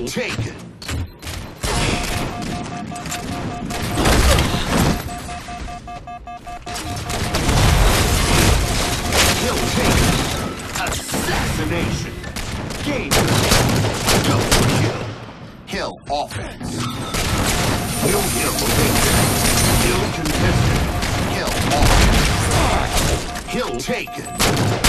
Kill taken. Kill taken. Assassination. Game. Double kill. Kill offense. No kill taken. Kill contested. Kill offense. Kill taken.